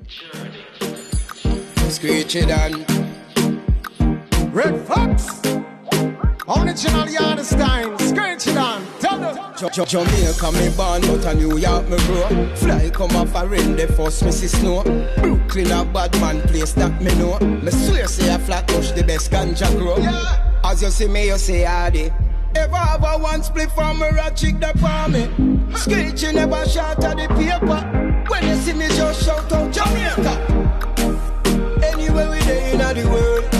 Screech it on. Red Fox. Original Yardstein. Screech it on. Tell them. Jamaica me born, but a New York me grow. Fly come off a rain, the first me see snow. Brooklyn a bad man place that me know. Me swear say a flat push the best ganja grow. Yeah. As you see me, you say hardy. Ever have a one split from a rat chick that for me. Screeching never shout at the paper. When you see me just shout out Jamaica. Anywhere we there in the world.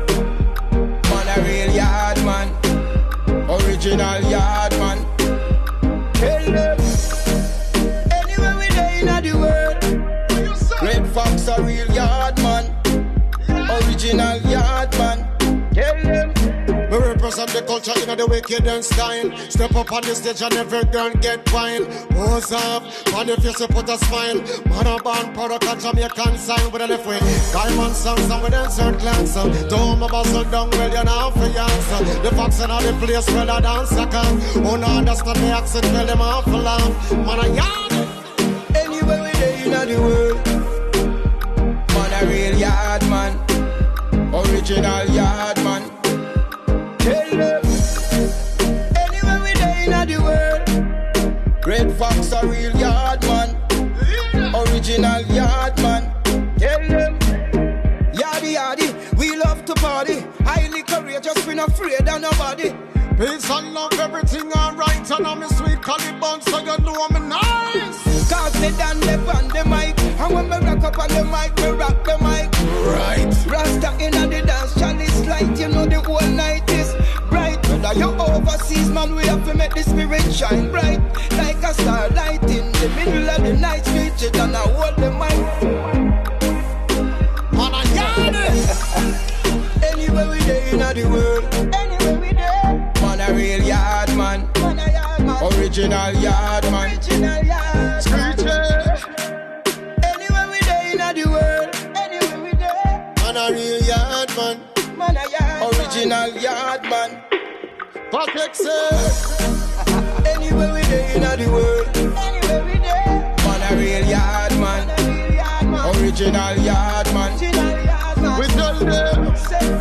Man a real yard man. Original yard man. Tell them. Anywhere we there in the world. Red Fox a real yard man. Original yard man. Tell them. We represent the culture in the wicked and style. Step up on the stage and every girl get wine. Pose up, on your face you put a smile. Man a born product of Jamaican sign. With a left way, diamond songs and with insert glance. Don't my bustle down well, you're not for answer. The fox in all the place where the dancer come. Who not understand the accent, well them off for laugh. Man a yard. Anywhere we there in the world. Man a real yard man. Original yard man. Tell them. Anywhere we there in the world. Red Fox a real yard man. Original yard man. Tell them. Yardy yardy, we love to party. Highly courageous, we not afraid of nobody. Peace and love, everything alright. And I'm a sweet Caliban, so you know I'm nice. Cause they done the on the mic. And when me rock up on the mic, me rock the mic. Right. Rasta in the dance, chalice light. You know the whole night is bright. Whether you overseas, man, we have to make the spirit shine bright. Like a starlight in the middle of the night. Screech it and I hold the mic. Man, I got it. Anywhere we there in the world. Anywhere we there. Man a real yard man. Man a yard man. Original yard man. Original yard. Screech it. Anywhere we there in the world. Anywhere we there. Man a real yard man. Man a yard. Original yard man. Patrick says. Anywhere we there in the world. Anywhere we there. Man a real yard man. Man a real yard man. Original yard man. Original yard man. We tell them.